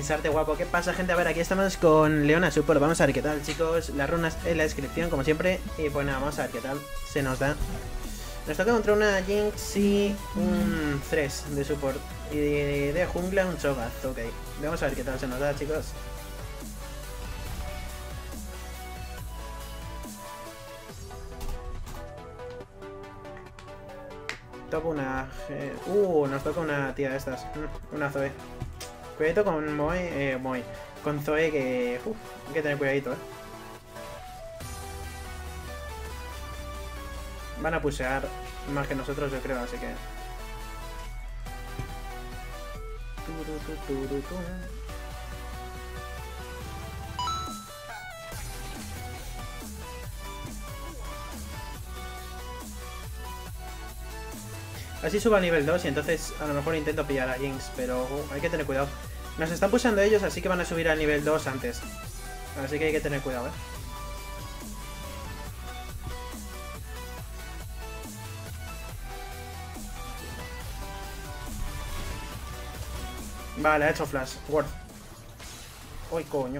Insarte guapo. ¿Qué pasa, gente? A ver, aquí estamos con Leona Support. Vamos a ver qué tal, chicos. Las runas en la descripción, como siempre. Y pues nada, vamos a ver qué tal se nos da. Nos toca contra una Jinx y un Thresh de support. Y de jungla un Cho'Gath, ok. Vamos a ver qué tal se nos da, chicos. Toca una... nos toca una tía de estas. Una Zoe. Cuidadito con Moe, con Zoe que... hay que tener cuidadito, Van a pushear más que nosotros, yo creo, así que... Así subo al nivel 2 y entonces a lo mejor intento pillar a Jinx, pero hay que tener cuidado. Nos están pulsando ellos, así que van a subir al nivel 2 antes. Así que hay que tener cuidado, Vale, ha hecho flash. Ward. Uy, coño.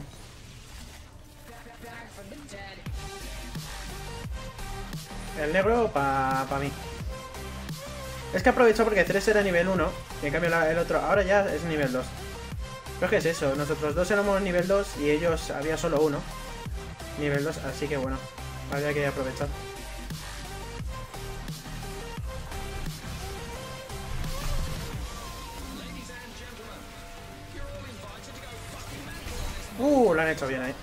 El negro pa mí. Es que aprovecho porque 3 era nivel 1 y en cambio el otro ahora ya es nivel 2. Pero ¿qué es eso? Nosotros dos éramos nivel 2 y ellos había solo uno nivel 2, así que bueno, habría que aprovechar. Lo han hecho bien ahí.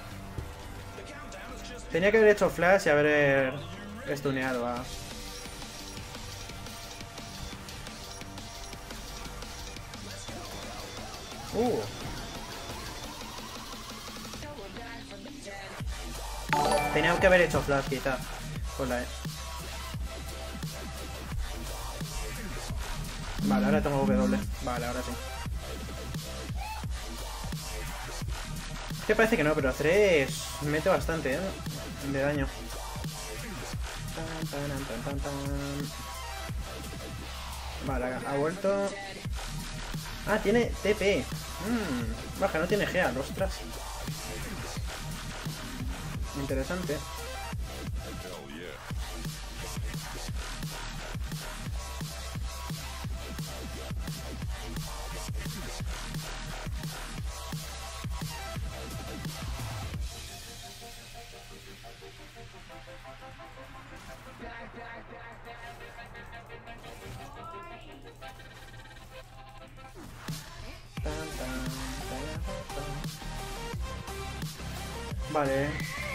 Tenía que haber hecho flash y haber stuneado a... Tenía que haber hecho flash quizá. Con la E. Vale, ahora tengo W. Vale, ahora sí. Es que parece que no, pero 3 mete bastante, de daño. Vale, ha vuelto. Ah, tiene TP. Baja, no tiene Gea, ostras. Interesante. Vale.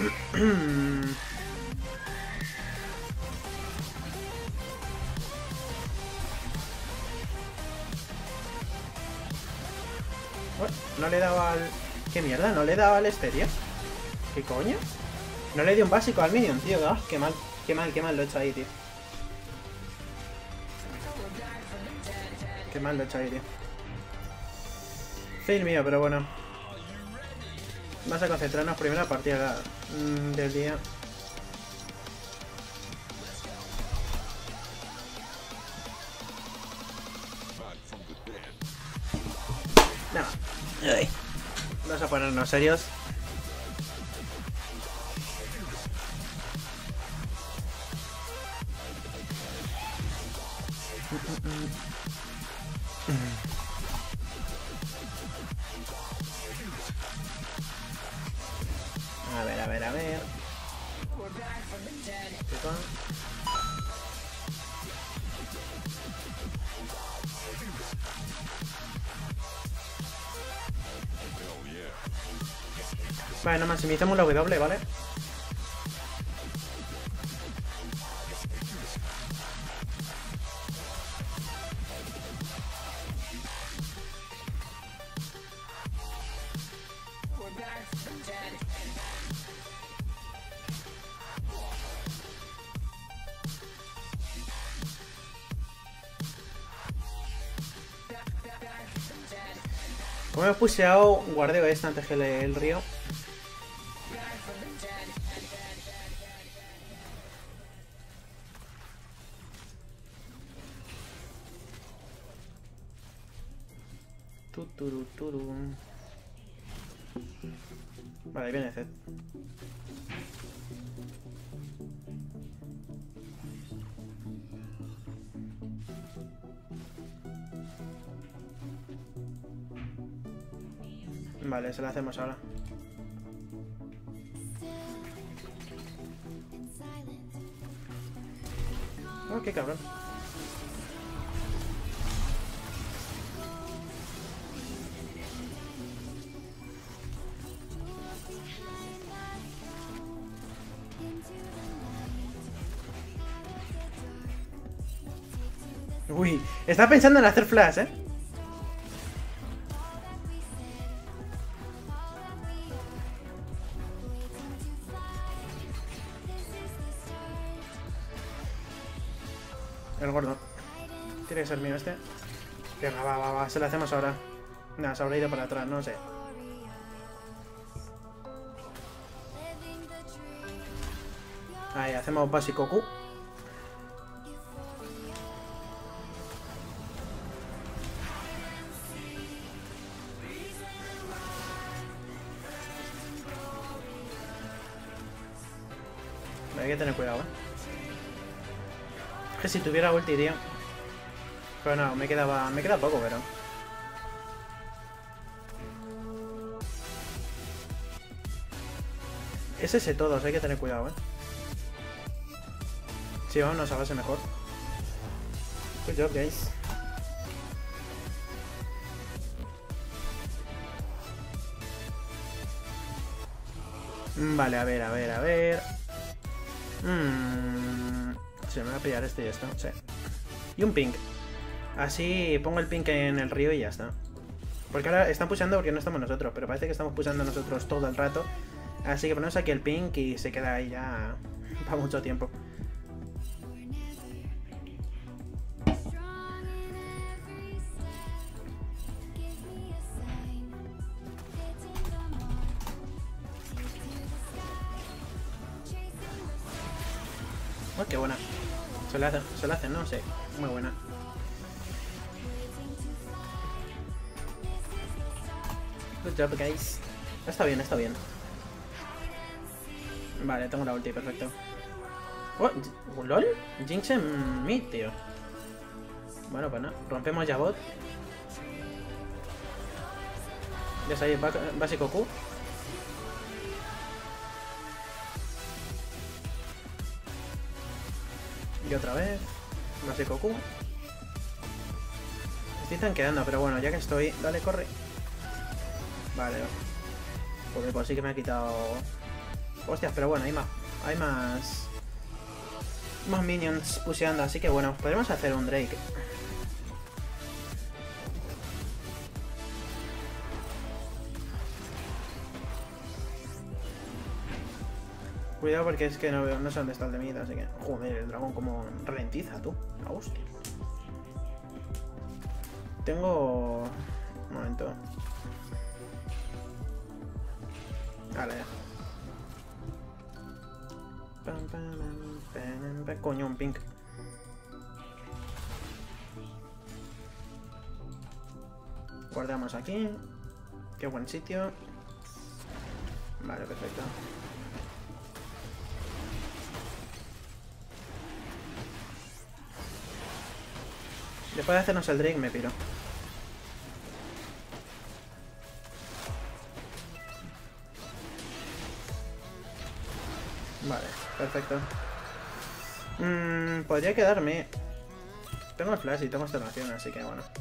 No le he dado al... ¿Qué mierda? ¿No le he dado al Esterio? ¿Qué coño? No le di un básico al minion, tío. Qué mal. Qué mal lo he hecho ahí, tío. Qué mal lo he hecho ahí, tío. Fail mío, pero bueno. Vamos a concentrarnos primero a partida del día. No. Vamos a ponernos serios. A ver. Vale, no maximicemos la W, ¿vale? Como hemos pusheado, guardeo esta antes que el río. Tuturu. Vale, ahí viene Zed. Vale, se la hacemos ahora. Oh, qué cabrón. Uy, está pensando en hacer flash, ¿eh? El gordo. Tiene que ser mío este. Venga, va. Se lo hacemos ahora. Nada, se habrá ido para atrás, no sé. Ahí, hacemos básico Q. Hay que tener cuidado, Es que si tuviera ulti iría. Pero no, me queda poco, pero... Es ese todos, hay que tener cuidado, Sí, vámonos a base mejor. Good job, guys. Vale, a ver. Se me va a pillar este y ya está, sí. Y un ping. Así pongo el ping en el río y ya está. Porque ahora están pusheando porque no estamos nosotros, pero parece que estamos pusheando nosotros todo el rato. Así que ponemos aquí el ping y se queda ahí ya para mucho tiempo. Oh, qué buena. Se la hacen, ¿no? Sí, muy buena. Good job, guys. Está bien. Vale, tengo la ulti, perfecto. Oh, ¿lol? Jinx en mid, tío. Bueno, pues nada. Rompemos ya bot. Ya sabéis, básico Q. Y otra vez. Básico Q. Estoy tanqueando, pero bueno, ya que estoy... Dale, corre. Vale. Joder, pues sí que me ha quitado... Hostias, pero bueno, hay más minions pusheando, así que bueno, podemos hacer un Drake. Cuidado porque es que no sé dónde está el de mid, así que... Joder, el dragón como ralentiza, tú. La hostia. Tengo... Un momento. Vale, ya. Coño, un pink. Guardamos aquí. Qué buen sitio. Vale, perfecto. Después de hacernos el Drake me piro. Vale, perfecto. Podría quedarme. Tengo el flash y tengo externación, así que bueno.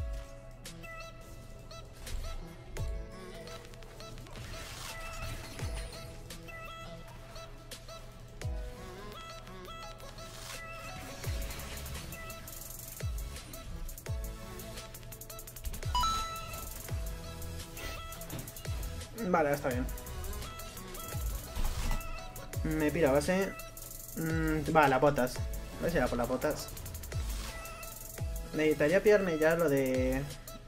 Vale, está bien. Me piro a base. Va, las botas. Voy a ir a por las botas. Necesitaría pillarme ya lo de...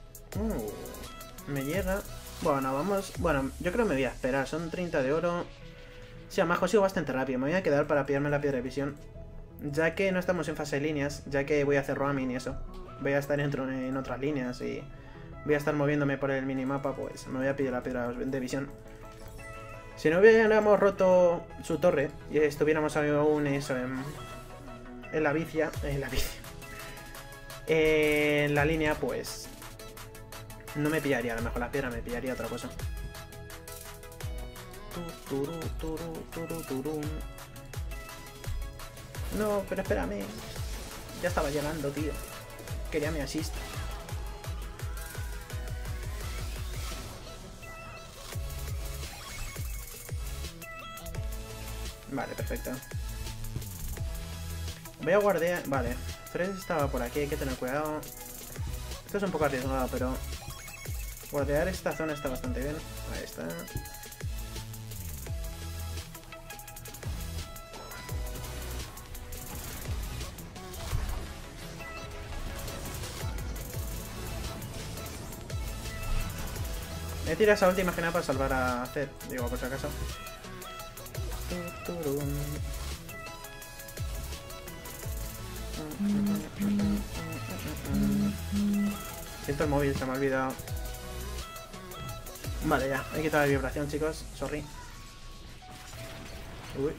me llega. Bueno, vamos... Bueno, yo creo que me voy a esperar. Son 30 de oro. Sí, además consigo bastante rápido. Me voy a quedar para pillarme la piedra de visión. Ya que no estamos en fase de líneas. Ya que voy a hacer roaming y eso. Voy a estar en otras líneas y... voy a estar moviéndome por el minimapa, pues me voy a pillar la piedra de visión. Si no hubiéramos roto su torre y estuviéramos aún eso en la vicia, en la línea, pues no me pillaría a lo mejor la piedra, me pillaría otra cosa. No, pero espérame. Ya estaba llegando, tío. Quería mi assist. Vale, perfecto. Voy a guardear... Vale, Fred estaba por aquí, hay que tener cuidado. Esto es un poco arriesgado, pero... guardear esta zona está bastante bien. Ahí está. He tirado esa última gena para salvar a Zed, digo, por si acaso. Siento el móvil, se me ha olvidado. Vale, ya, he quitado la vibración, chicos. Sorry. Uy.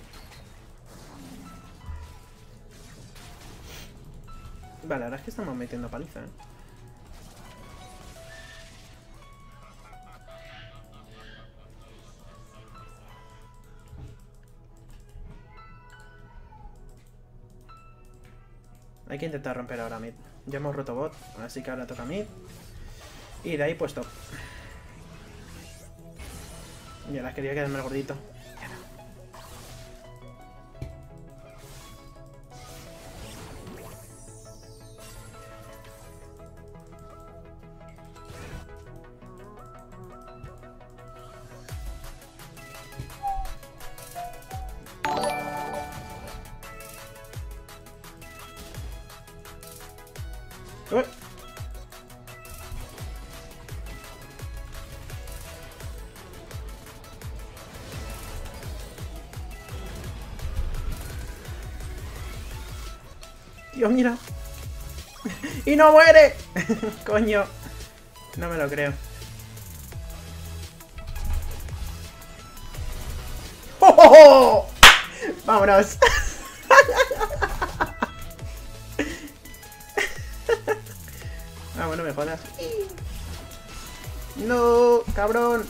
Vale, ahora es que estamos metiendo paliza, ¿eh? Hay que intentar romper ahora mid. Ya hemos roto bot, así que ahora toca mid. Y de ahí pues top. Ya las quería quedarme el gordito. ¡Uy! Tío, mira. ¡Y no muere! Coño. No me lo creo. ¡Oh, oh, oh! ¡Vámonos! Ah, bueno, me jodas. ¡No! ¡Cabrón!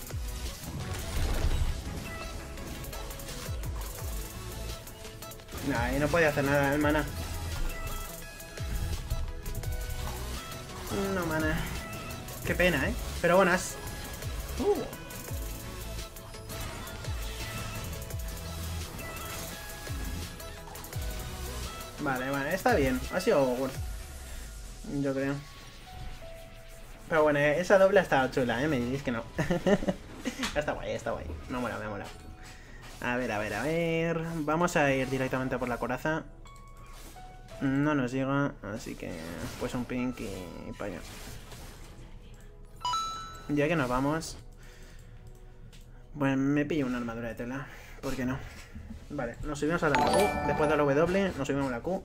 Nah, ahí no puede hacer nada, hermana. No, mana. Qué pena, ¿eh? Pero buenas. Vale, vale, está bien. Ha sido worth. Yo creo. Pero bueno, esa doble ha estado chula, ¿eh? Me diréis que no. Está guay, está guay. Me ha molado, me ha molado. A ver, a ver, a ver. Vamos a ir directamente por la coraza. No nos llega, así que pues un pink y para allá. Ya que nos vamos. Bueno, me pillo una armadura de tela. ¿Por qué no? Vale, nos subimos a la Q. Después de la W, nos subimos a la Q.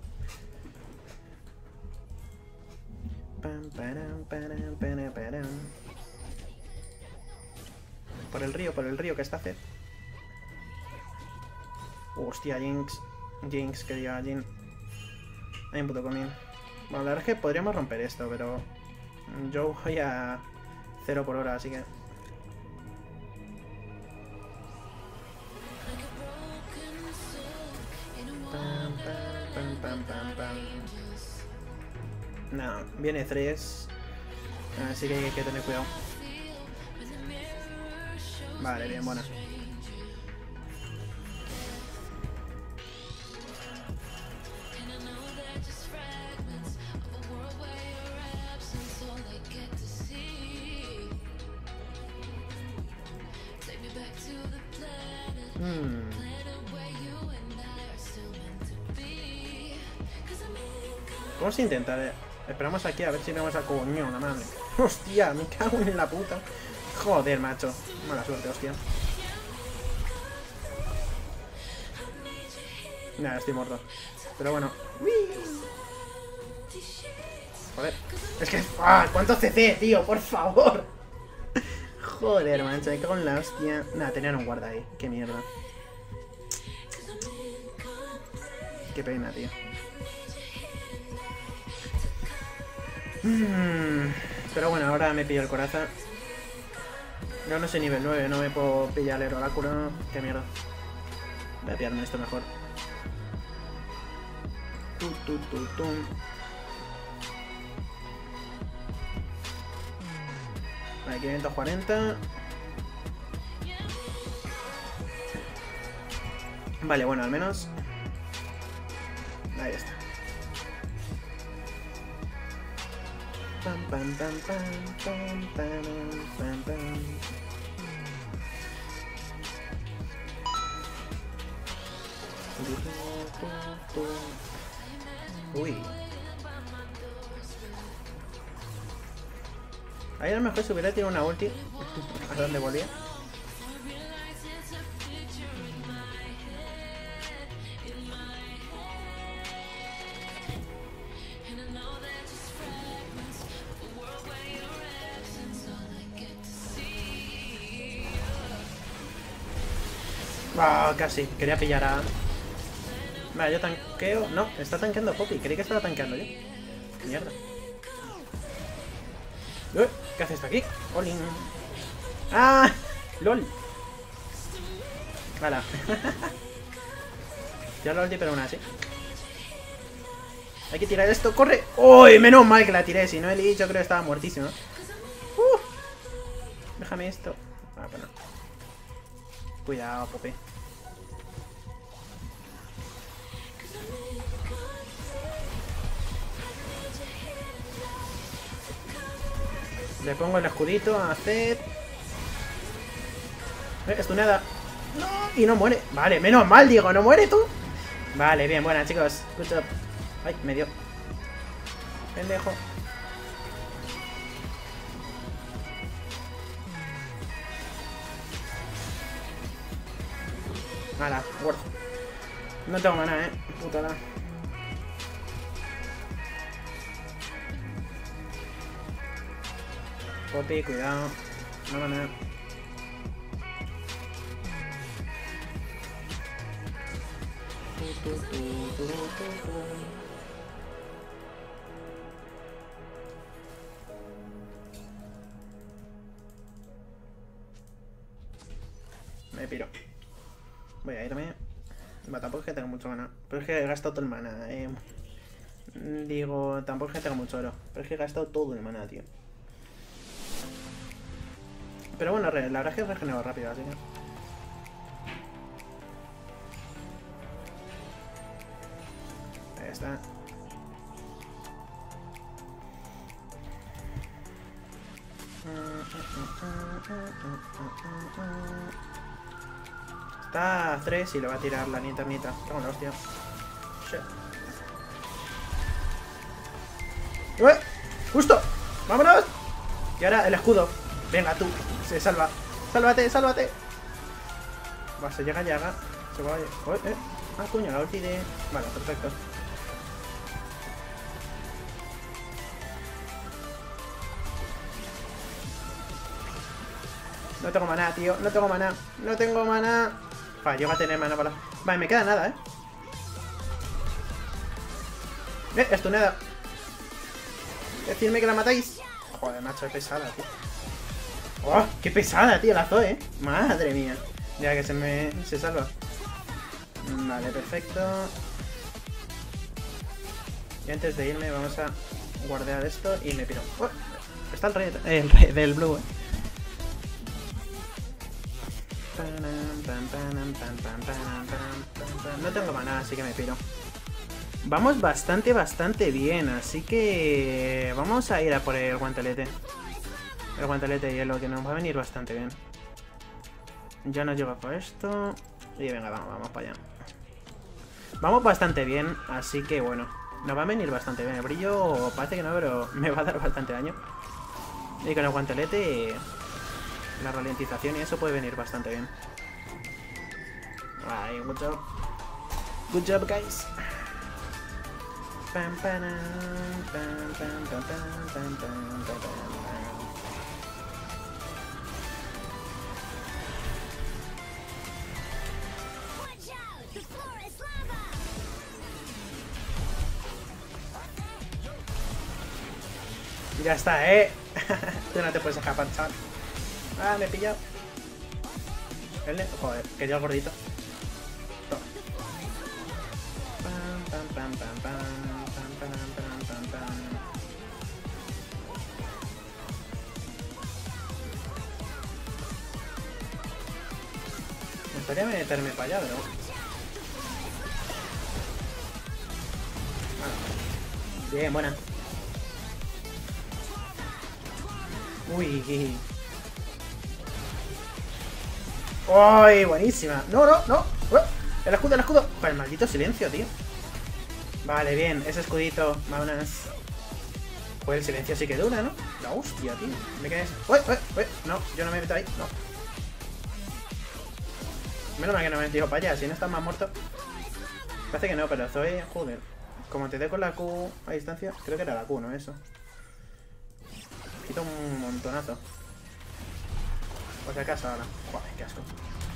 Por el río que está Zed. Hostia, Jinx. Jinx, que diga Jin. Hay un puto comín. Bueno, la verdad es que podríamos romper esto, pero yo voy a 0 por hora, así que... No, viene 3. Así que hay que tener cuidado. Vale, bien, buena. Vamos a intentar, Esperamos aquí a ver si vemos a coño, la madre. Hostia, me cago en la puta. Joder, macho. Mala suerte, hostia. Nada, estoy muerto. Pero bueno. Joder. Es que... ¡Ah! ¿Cuánto CC, tío? Por favor. Joder, mancha. Me cago en la hostia. Nada, tenían un guarda ahí. Qué mierda. Qué pena, tío. Pero bueno, ahora me pillo el corazón. Yo no soy nivel 9, no me puedo pillar el oráculo. Qué mierda. Voy a pillarme esto mejor. Vale, 540. Vale, bueno, al menos. Ahí está. Pam, pam, pam, pam, pam, pam, pam, pam. Uy. Ahí a lo mejor si hubiera tirado una ulti. ¿A dónde volvía? Ah, casi. Quería pillar a... Vale, yo tanqueo... No, está tanqueando Poppy. Creí que estaba tanqueando yo. Mierda. ¿Qué hace esto aquí? Olin. ¡Ah! ¡Lol! Hala. Ya lo ulti, pero aún así. Hay que tirar esto. ¡Corre! ¡Uy! Menos mal que la tiré. Si no, el yo creo que estaba muertísimo. Déjame esto. Ah, pues no. Cuidado, Poppy. Le pongo el escudito a Zed. Estunada. No, y no muere. Vale, menos mal, digo, ¿no muere tú? Vale, bien, buena, chicos. Good job. Ay, me dio. Pendejo. Hala, worth. No tengo maná, putada. Poppy, cuidado. No maná. Me piro. Voy a irme. Bueno, tampoco es que tenga mucho mana. Pero es que he gastado todo el mana. Digo, tampoco es que tenga mucho oro. Pero es que he gastado todo el mana, tío. Pero bueno, la verdad es que he regenerado rápido, así que... Ahí está. Está a 3 y le va a tirar la niternita. Cago en la hostia. Shit. ¡Justo! ¡Vámonos! Y ahora el escudo. Venga, tú. Se salva. ¡Sálvate, sálvate! Va, se llega. Se va a... Ah, coño, la ulti de... Vale, perfecto. No tengo maná, tío. No tengo maná. No tengo maná. Vale, llego a tener maná para... Vale, me queda nada, estunada. Decidme que la matáis. Joder, macho, es pesada, tío. ¡Oh! ¡Qué pesada, tío! La Zoe, ¡Madre mía! Ya que se salva. Vale, perfecto. Y antes de irme vamos a guardar esto y me piro. ¡Oh! Está el rey del blue, No tengo maná, así que me piro. Vamos bastante bien, así que... Vamos a ir a por el guantelete. El guantelete de hielo, que nos va a venir bastante bien. Ya nos lleva por esto. Y venga, vamos para allá. Vamos bastante bien, así que bueno. Nos va a venir bastante bien. El brillo parece que no, pero me va a dar bastante daño. Y con el guantelete... La ralentización y eso puede venir bastante bien. Ay, good job. Good job, guys. Pam, param, pam, pam, pam, pam, pam, pam, pam, pam. Ya está, Tú no te puedes escapar, chaval. Ah, me he pillado. Joder, quería el gordito. Toma. Pam, pam, pam, pam, pam, pam, pam, pam, pam. Me gustaría meterme para allá, pero... Bueno. Bien, buena. Uy. ¡Ay, buenísima! ¡No, no, no! ¡El escudo, el escudo! Joder, el maldito silencio, tío. Vale, bien, ese escudito. Vámonos. Pues el silencio sí que dura, ¿no? La hostia, tío. ¿Me quedas? ¡Uy, uy, uy! No, yo no me meto ahí, no. Menos mal que no me he metido para allá, si no estás más muerto. Parece que no, pero Zoe, joder. Como te dé con la Q a distancia, creo que era la Q, ¿no? Eso. Quito un montonazo. Por si acaso ahora. Joder, qué asco.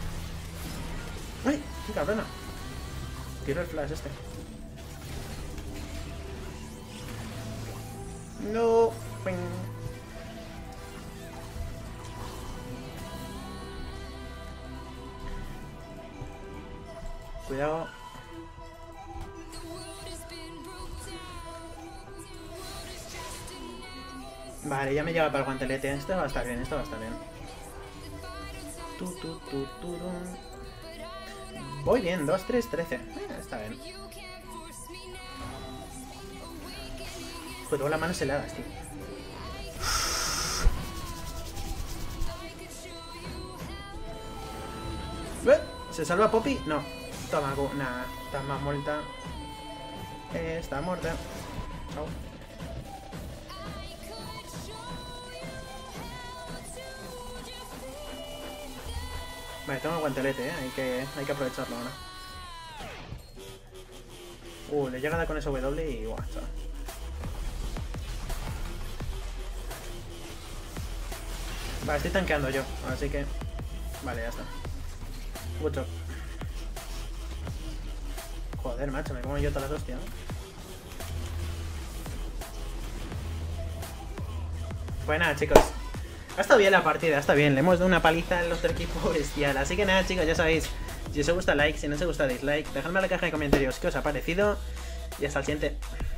¡Ay! ¡Qué cabrona! Tiro el flash este. No. Ping. Cuidado. Vale, ya me lleva para el guantelete. Esto va a estar bien, esto va a estar bien. Voy bien, 2, 3, 13. Está bien. Pues tengo las manos heladas, tío. ¿Se salva Poppy? No. Toma, nada. Está más muerta. Está muerta. Chao. Vale, tengo el guantelete, hay que aprovecharlo ahora. Le llega a dar con ese W y guau, chaval. Vale, estoy tanqueando yo, así que... Vale, ya está. Good job. Joder, macho, me como yo todas las hostias, ¿no? Pues nada, chicos. Ha estado bien la partida, está bien. Le hemos dado una paliza en los otro equipo bestial. Así que nada, chicos, ya sabéis. Si os gusta, like. Si no os gusta, dislike. Dejadme en la caja de comentarios qué os ha parecido. Y hasta el siguiente.